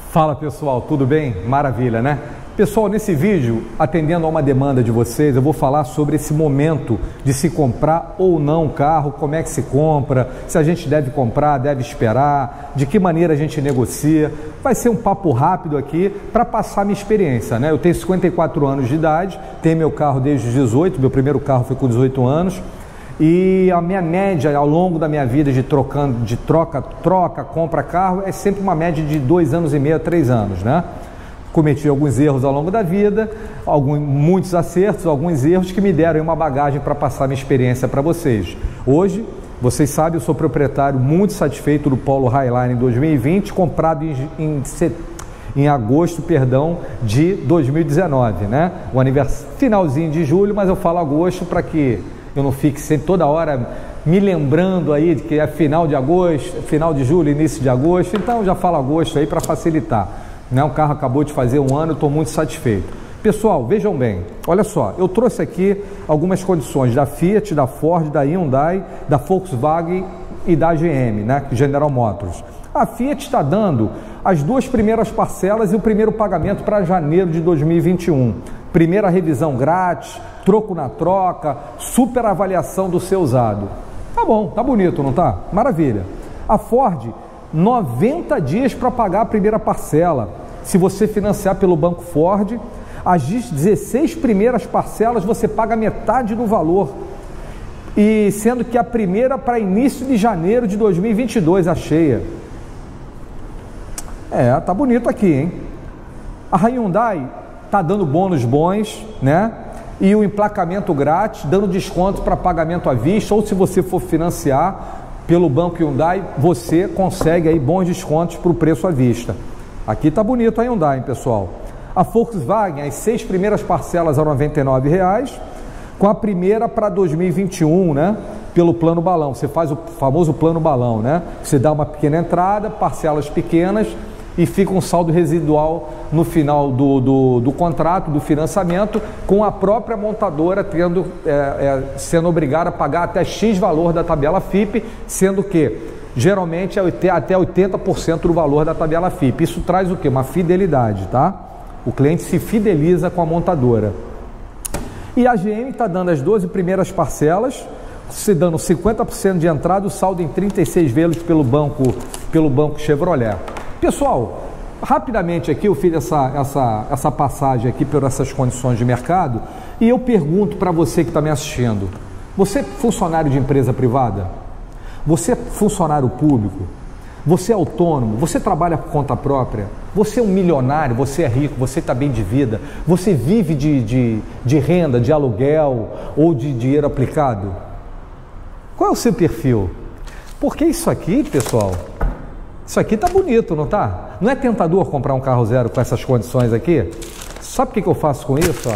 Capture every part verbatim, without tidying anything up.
Fala pessoal, tudo bem? Maravilha, né? Pessoal, nesse vídeo, atendendo a uma demanda de vocês, eu vou falar sobre esse momento de se comprar ou não um carro, como é que se compra, se a gente deve comprar, deve esperar, de que maneira a gente negocia. Vai ser um papo rápido aqui para passar minha experiência, né? Eu tenho cinquenta e quatro anos de idade, tenho meu carro desde os dezoito, meu primeiro carro foi com dezoito anos, e a minha média ao longo da minha vida de, trocando, de troca, troca, compra carro é sempre uma média de dois anos e meio a três anos, né? Cometi alguns erros ao longo da vida, alguns, muitos acertos, alguns erros que me deram uma bagagem para passar minha experiência para vocês. Hoje, vocês sabem, eu sou proprietário muito satisfeito do Polo Highline dois mil e vinte, comprado em, em, em agosto, perdão, de dois mil e dezenove, né? O aniversário, finalzinho de julho, mas eu falo agosto para que eu não fique sempre toda hora me lembrando aí de que é final de agosto, final de julho, início de agosto, então eu já falo agosto aí para facilitar. Né? O carro acabou de fazer um ano, eu estou muito satisfeito. Pessoal, vejam bem, olha só, eu trouxe aqui algumas condições da Fiat, da Ford, da Hyundai, da Volkswagen e da G M, né? General Motors. A Fiat está dando as duas primeiras parcelas e o primeiro pagamento para janeiro de dois mil e vinte e um. Primeira revisão grátis, troco na troca, super avaliação do seu usado. Tá bom, tá bonito, não tá? Maravilha. A Ford, noventa dias para pagar a primeira parcela. Se você financiar pelo Banco Ford, as dezesseis primeiras parcelas você paga metade do valor. E sendo que a primeira para início de janeiro de dois mil e vinte e dois, a cheia. É, tá bonito aqui, hein? A Hyundai tá dando bônus bons, né? E o emplacamento grátis, dando desconto para pagamento à vista, ou se você for financiar pelo Banco Hyundai, você consegue aí bons descontos para o preço à vista. Aqui tá bonito a Hyundai, hein, pessoal? A Volkswagen, as seis primeiras parcelas a noventa e nove reais, com a primeira para dois mil e vinte e um, né? Pelo plano balão. Você faz o famoso plano balão, né? Você dá uma pequena entrada, parcelas pequenas, e fica um saldo residual no final do, do, do contrato, do financiamento, com a própria montadora tendo, é, é, sendo obrigada a pagar até X valor da tabela F I P, sendo que geralmente é até oitenta por cento do valor da tabela F I P. Isso traz o quê? Uma fidelidade, tá? O cliente se fideliza com a montadora. E a G M está dando as doze primeiras parcelas, se dando cinquenta por cento de entrada, o saldo em trinta e seis vezes pelo banco, pelo banco Chevrolet. Pessoal, rapidamente aqui eu fiz essa, essa, essa passagem aqui por essas condições de mercado e eu pergunto para você que está me assistindo, você é funcionário de empresa privada? Você é funcionário público? Você é autônomo? Você trabalha por conta própria? Você é um milionário? Você é rico? Você está bem de vida? Você vive de, de, de renda, de aluguel ou de dinheiro aplicado? Qual é o seu perfil? Porque isso aqui, pessoal... Isso aqui tá bonito, não tá? Não é tentador comprar um carro zero com essas condições aqui? Sabe o que, que eu faço com isso? Ó?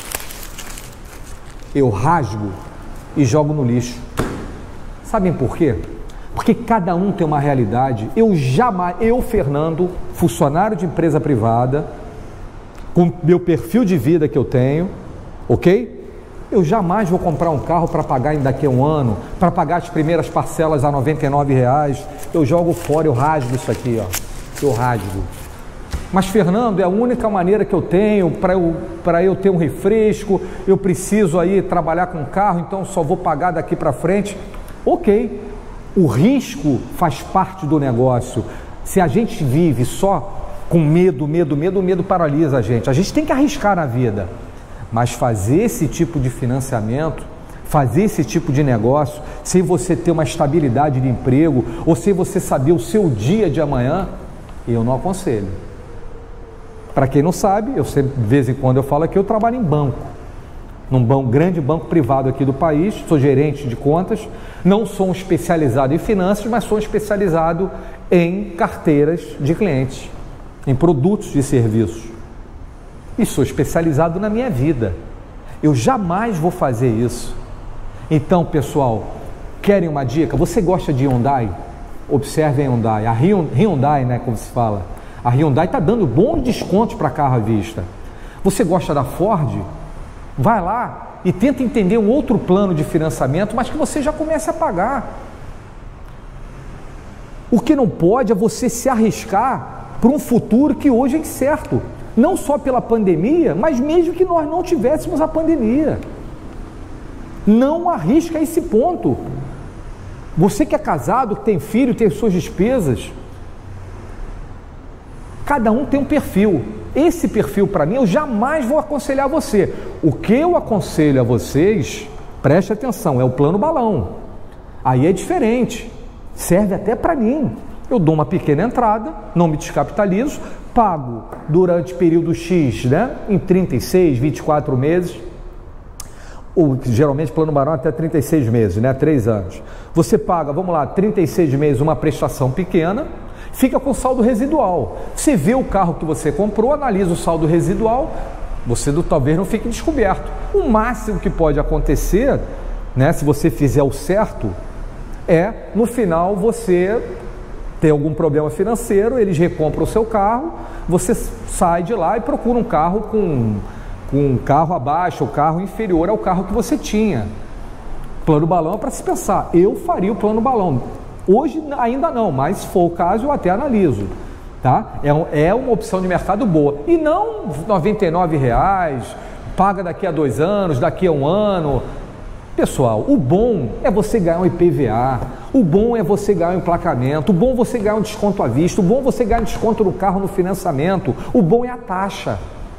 Eu rasgo e jogo no lixo. Sabem por quê? Porque cada um tem uma realidade. Eu jamais, eu, Fernando, funcionário de empresa privada, com meu perfil de vida que eu tenho, ok? Eu jamais vou comprar um carro para pagar em daqui a um ano, para pagar as primeiras parcelas a noventa e nove reais. Eu jogo fora, eu rasgo isso aqui, ó. Eu rasgo. Mas, Fernando, é a única maneira que eu tenho para eu, para eu ter um refresco. Eu preciso aí trabalhar com carro, então só vou pagar daqui para frente. Ok. O risco faz parte do negócio. Se a gente vive só com medo, medo, medo, o medo paralisa a gente. A gente tem que arriscar na vida. Mas fazer esse tipo de financiamento, fazer esse tipo de negócio, sem você ter uma estabilidade de emprego, ou sem você saber o seu dia de amanhã, eu não aconselho. Para quem não sabe, eu sempre, de vez em quando eu falo aqui, eu trabalho em banco, num banco, grande banco privado aqui do país, sou gerente de contas, não sou um especializado em finanças, mas sou especializado em carteiras de clientes, em produtos e serviços. E sou especializado na minha vida. Eu jamais vou fazer isso. Então, pessoal, querem uma dica? Você gosta de Hyundai? Observe a Hyundai. A Hyundai, né, como se fala. A Hyundai está dando bons descontos para carro à vista. Você gosta da Ford? Vai lá e tenta entender um outro plano de financiamento, mas que você já comece a pagar. O que não pode é você se arriscar para um futuro que hoje é incerto, não só pela pandemia, mas mesmo que nós não tivéssemos a pandemia. Não arrisca esse ponto. Você que é casado, que tem filho, tem suas despesas, cada um tem um perfil. Esse perfil, para mim, eu jamais vou aconselhar você. O que eu aconselho a vocês, preste atenção, é o plano balão. Aí é diferente, serve até para mim. Eu dou uma pequena entrada, não me descapitalizo, pago durante período X, né? Em trinta e seis, vinte e quatro meses, ou geralmente plano balão até trinta e seis meses, né? três anos. Você paga, vamos lá, trinta e seis meses uma prestação pequena, fica com saldo residual. Você vê o carro que você comprou, analisa o saldo residual, você talvez não fique descoberto. O máximo que pode acontecer, né, se você fizer o certo, é no final você ter algum problema financeiro, eles recompram o seu carro, você sai de lá e procura um carro com, com um carro abaixo, ou carro inferior ao carro que você tinha. Plano balão é para se pensar. Eu faria o plano balão. Hoje ainda não, mas se for o caso eu até analiso, tá? É, é uma opção de mercado boa. E não noventa e nove reais, paga daqui a dois anos, daqui a um ano. Pessoal, o bom é você ganhar um I P V A, o bom é você ganhar um emplacamento, o bom é você ganhar um desconto à vista, o bom é você ganhar um desconto no carro no financiamento, o bom é a taxa.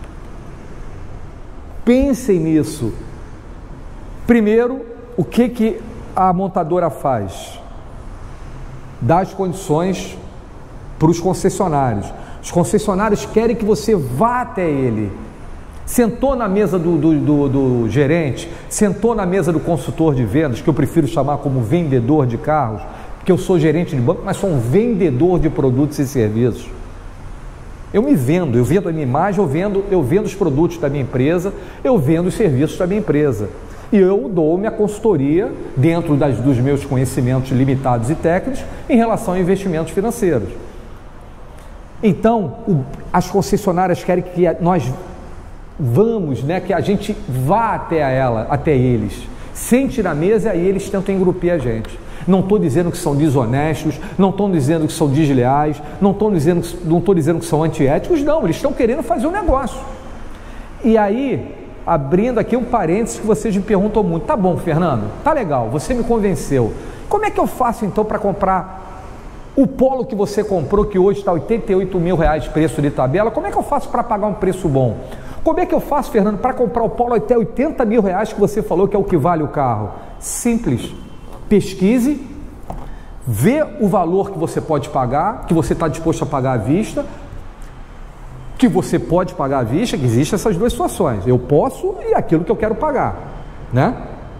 Pensem nisso. Primeiro, o que, que a montadora faz? Dá as condições para os concessionários. Os concessionários querem que você vá até ele. Sentou na mesa do, do, do, do gerente, sentou na mesa do consultor de vendas, que eu prefiro chamar como vendedor de carros, porque eu sou gerente de banco, mas sou um vendedor de produtos e serviços. Eu me vendo, eu vendo a minha imagem, eu vendo, eu vendo os produtos da minha empresa, eu vendo os serviços da minha empresa. E eu dou minha consultoria dentro das, dos meus conhecimentos limitados e técnicos em relação a investimentos financeiros. Então, o, as concessionárias querem que nós vamos, né, que a gente vá até a ela, até eles, sente na mesa e aí eles tentam engrupir a gente. Não estou dizendo que são desonestos, não estou dizendo que são desleais, não estou dizendo, não estou dizendo que são antiéticos, não, eles estão querendo fazer um negócio. E aí, abrindo aqui um parênteses que vocês me perguntam muito, tá bom, Fernando, tá legal, você me convenceu, como é que eu faço então para comprar o Polo que você comprou, que hoje está oitenta e oito mil reais preço de tabela, como é que eu faço para pagar um preço bom? Como é que eu faço, Fernando, para comprar o Polo até oitenta mil reais que você falou que é o que vale o carro? Simples, pesquise, vê o valor que você pode pagar, que você está disposto a pagar à vista, que você pode pagar à vista, que existem essas duas situações, eu posso e aquilo que eu quero pagar, né?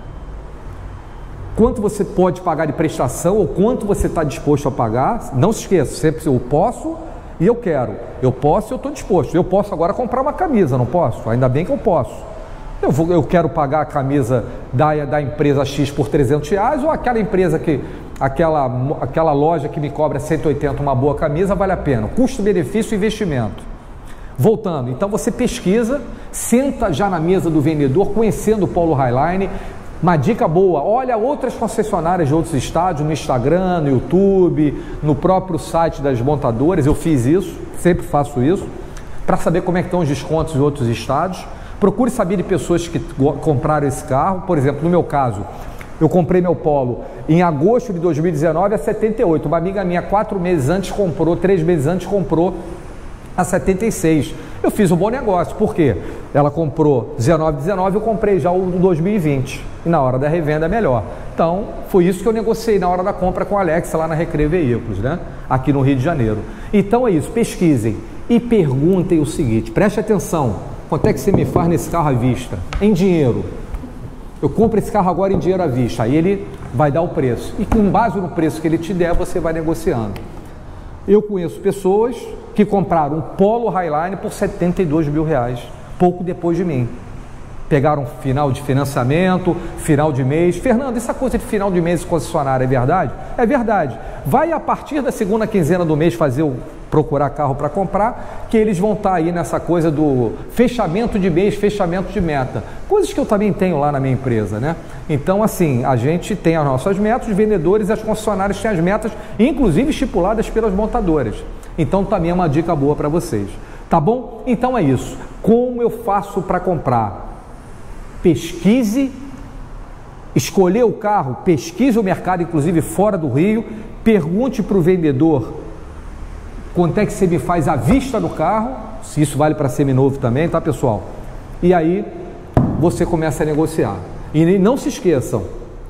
Quanto você pode pagar de prestação ou quanto você está disposto a pagar, não se esqueça, sempre eu posso e eu quero, eu posso e eu estou disposto, eu posso agora comprar uma camisa, não posso? Ainda bem que eu posso, eu, vou, eu quero pagar a camisa da, da empresa X por trezentos reais ou aquela empresa que, aquela, aquela loja que me cobra cento e oitenta uma boa camisa, vale a pena, custo, benefício e investimento. Voltando, então você pesquisa, senta já na mesa do vendedor, conhecendo o Polo Highline. Uma dica boa, olha outras concessionárias de outros estados, no Instagram, no YouTube, no próprio site das montadoras, eu fiz isso, sempre faço isso, para saber como é que estão os descontos em outros estados. Procure saber de pessoas que compraram esse carro, por exemplo, no meu caso, eu comprei meu Polo em agosto de dois mil e dezenove a setenta e oito, uma amiga minha quatro meses antes comprou, três meses antes comprou a setenta e seis. Eu fiz um bom negócio, por quê? Ela comprou dezenove, dezenove, eu comprei já o dois mil e vinte, e na hora da revenda é melhor. Então, foi isso que eu negociei na hora da compra com a Alexa lá na Recreio Veículos, né? Aqui no Rio de Janeiro. Então é isso, pesquisem e perguntem o seguinte, preste atenção, quanto é que você me faz nesse carro à vista? Em dinheiro. Eu compro esse carro agora em dinheiro à vista, aí ele vai dar o preço. E com base no preço que ele te der, você vai negociando. Eu conheço pessoas que compraram um Polo Highline por setenta e dois mil reais, pouco depois de mim. Pegaram final de financiamento, final de mês. Fernando, essa coisa de final de mês concessionária é verdade? É verdade. Vai a partir da segunda quinzena do mês fazer o procurar carro para comprar, que eles vão estar aí nessa coisa do fechamento de mês, fechamento de meta. Coisas que eu também tenho lá na minha empresa, né? Então, assim, a gente tem as nossas metas, os vendedores e as concessionárias têm as metas, inclusive estipuladas pelas montadoras. Então também é uma dica boa para vocês. Tá bom? Então é isso. Como eu faço para comprar? Pesquise, escolher o carro, pesquise o mercado, inclusive fora do Rio, pergunte para o vendedor quanto é que você me faz à vista do carro, se isso vale para seminovo também, tá pessoal? E aí você começa a negociar. E não se esqueçam,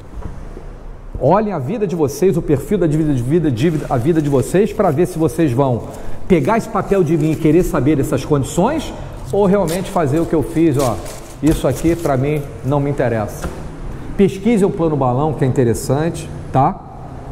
olhem a vida de vocês, o perfil da dívida, de vida, dívida, a vida de vocês, para ver se vocês vão pegar esse papel de mim e querer saber dessas condições, ou realmente fazer o que eu fiz, ó, isso aqui para mim não me interessa. Pesquise o plano balão, que é interessante, tá?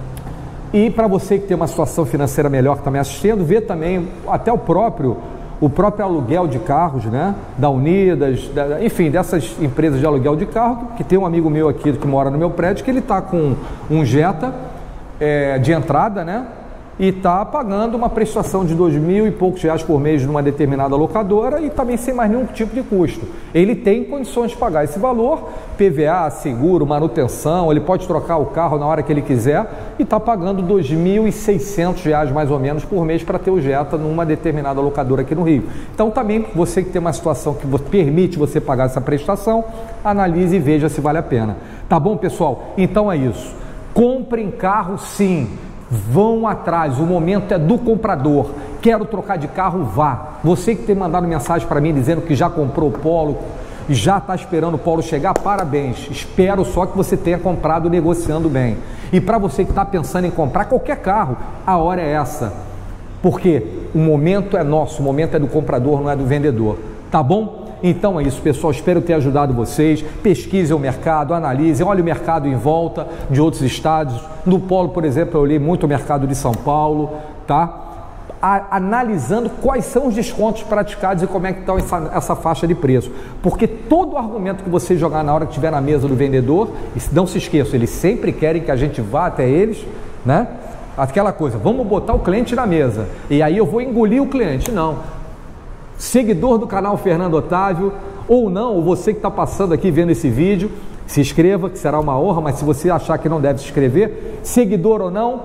E para você que tem uma situação financeira melhor, que está me assistindo, vê também até o próprio, o próprio aluguel de carros, né? Da Unidas, da, enfim, dessas empresas de aluguel de carro, que tem um amigo meu aqui que mora no meu prédio, que ele está com um Jetta é, de entrada, né? E está pagando uma prestação de dois mil e poucos reais por mês numa determinada locadora e também sem mais nenhum tipo de custo. Ele tem condições de pagar esse valor, P V A, seguro, manutenção, ele pode trocar o carro na hora que ele quiser e está pagando dois mil e seiscentos reais mais ou menos por mês para ter o Jetta numa determinada locadora aqui no Rio. Então também você que tem uma situação que permite você pagar essa prestação, analise e veja se vale a pena. Tá bom, pessoal? Então é isso. Comprem carro sim. Vão atrás, o momento é do comprador. Quero trocar de carro, vá. Você que tem mandado mensagem para mim dizendo que já comprou o Polo, já está esperando o Polo chegar, parabéns. Espero só que você tenha comprado negociando bem. E para você que está pensando em comprar qualquer carro, a hora é essa. Porque o momento é nosso, o momento é do comprador, não é do vendedor. Tá bom? Então é isso, pessoal, espero ter ajudado vocês. Pesquisem o mercado, analisem, olhem o mercado em volta de outros estados. No Polo, por exemplo, eu olhei muito o mercado de São Paulo, tá? A, analisando quais são os descontos praticados e como é que está essa, essa faixa de preço. Porque todo argumento que você jogar na hora que estiver na mesa do vendedor, e não se esqueçam, eles sempre querem que a gente vá até eles, né? Aquela coisa, vamos botar o cliente na mesa, e aí eu vou engolir o cliente. Não. Seguidor do canal Fernando Otávio, ou não, ou você que está passando aqui vendo esse vídeo, se inscreva, que será uma honra, mas se você achar que não deve se inscrever, seguidor ou não,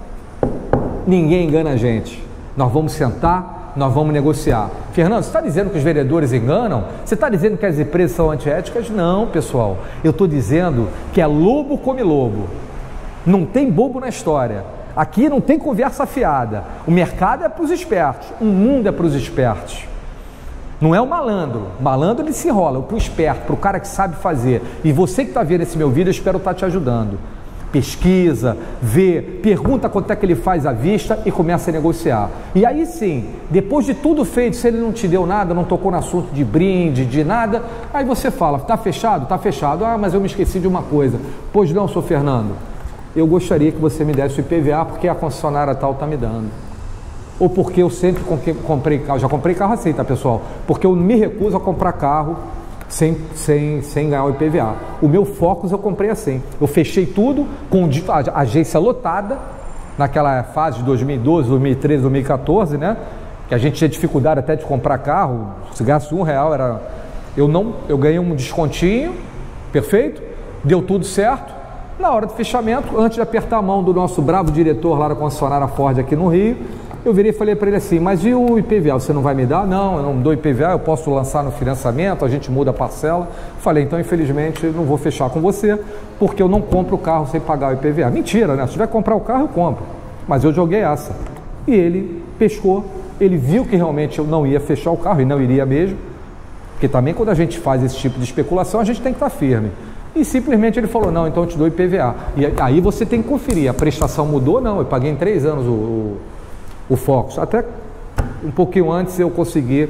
ninguém engana a gente. Nós vamos sentar, nós vamos negociar. Fernando, você está dizendo que os vendedores enganam? Você está dizendo que as empresas são antiéticas? Não, pessoal, eu estou dizendo que é lobo come lobo, não tem bobo na história. Aqui não tem conversa fiada, o mercado é para os espertos, o mundo é para os espertos. Não é o malandro, o malandro ele se enrola, para o esperto, para o cara que sabe fazer. E você que está vendo esse meu vídeo, eu espero estar te ajudando. Pesquisa, vê, pergunta quanto é que ele faz à vista e começa a negociar. E aí sim, depois de tudo feito, se ele não te deu nada, não tocou no assunto de brinde, de nada, aí você fala, tá fechado? Tá fechado. Ah, mas eu me esqueci de uma coisa. Pois não, sou Fernando, eu gostaria que você me desse o I P V A porque a concessionária tal está me dando. Ou porque eu sempre comprei carro, já comprei carro assim, tá pessoal? Porque eu me recuso a comprar carro sem, sem, sem ganhar o I P V A. O meu Focus eu comprei assim, eu fechei tudo com a agência lotada, naquela fase de dois mil e doze, dois mil e treze, dois mil e quatorze, né? Que a gente tinha dificuldade até de comprar carro, se gastasse um real, era... Eu, não, eu ganhei um descontinho, perfeito, deu tudo certo. Na hora do fechamento, antes de apertar a mão do nosso bravo diretor lá da concessionária Ford aqui no Rio, eu virei e falei para ele assim, mas e o I P V A, você não vai me dar? Não, eu não dou I P V A, eu posso lançar no financiamento, a gente muda a parcela. Falei, então infelizmente eu não vou fechar com você, porque eu não compro o carro sem pagar o I P V A. Mentira, né? Se tiver que comprar o carro, eu compro. Mas eu joguei essa. E ele pescou, ele viu que realmente eu não ia fechar o carro, e não iria mesmo, porque também quando a gente faz esse tipo de especulação, a gente tem que estar firme. E simplesmente ele falou, não, então eu te dou I P V A. E aí você tem que conferir, a prestação mudou? Não, eu paguei em três anos o... o o Focus, até um pouquinho antes eu consegui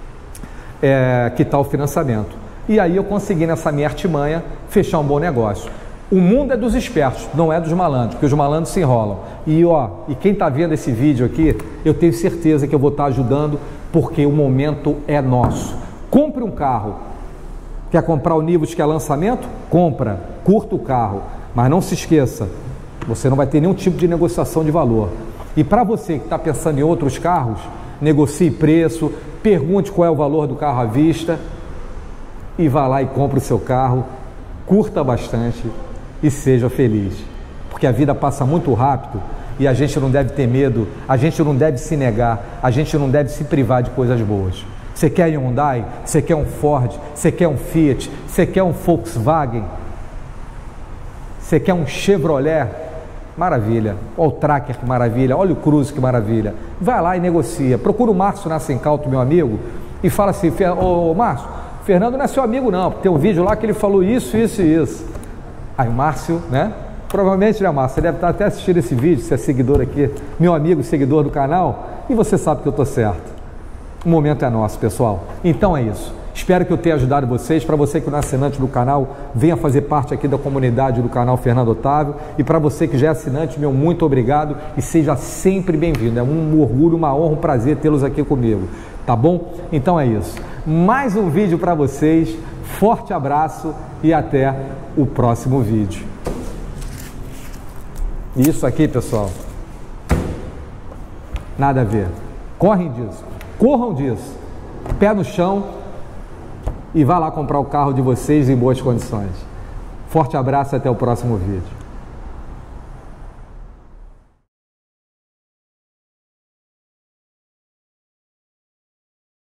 é, quitar o financiamento, e aí eu consegui nessa minha artimanha fechar um bom negócio. O mundo é dos espertos, não é dos malandros, porque os malandros se enrolam. E ó, e quem está vendo esse vídeo aqui, eu tenho certeza que eu vou estar ajudando, porque o momento é nosso. Compre um carro, quer comprar o Nivus que é lançamento? Compra, curta o carro, mas não se esqueça, você não vai ter nenhum tipo de negociação de valor. E para você que está pensando em outros carros, negocie preço, pergunte qual é o valor do carro à vista e vá lá e compre o seu carro, curta bastante e seja feliz. Porque a vida passa muito rápido e a gente não deve ter medo, a gente não deve se negar, a gente não deve se privar de coisas boas. Você quer Hyundai? Você quer um Ford? Você quer um Fiat? Você quer um Volkswagen? Você quer um Chevrolet? Maravilha. Olha o Tracker, que maravilha. Olha o Cruze, que maravilha. Vai lá e negocia. Procura o Márcio Nascencalto, meu amigo, e fala assim: ô Márcio, Fernando não é seu amigo não, tem um vídeo lá que ele falou isso, isso e isso. Aí o Márcio, né? Provavelmente, né, Márcio, você deve estar até assistindo esse vídeo, você é seguidor aqui, meu amigo, seguidor do canal, e você sabe que eu estou certo. O momento é nosso, pessoal. Então é isso. Espero que eu tenha ajudado vocês. Para você que não é assinante do canal, venha fazer parte aqui da comunidade do canal Fernando Otávio. E para você que já é assinante, meu muito obrigado e seja sempre bem-vindo. É um orgulho, uma honra, um prazer tê-los aqui comigo. Tá bom? Então é isso. Mais um vídeo para vocês. Forte abraço e até o próximo vídeo. Isso aqui, pessoal, nada a ver. Correm disso. Corram disso. Pé no chão e vá lá comprar o carro de vocês em boas condições. Forte abraço e até o próximo vídeo.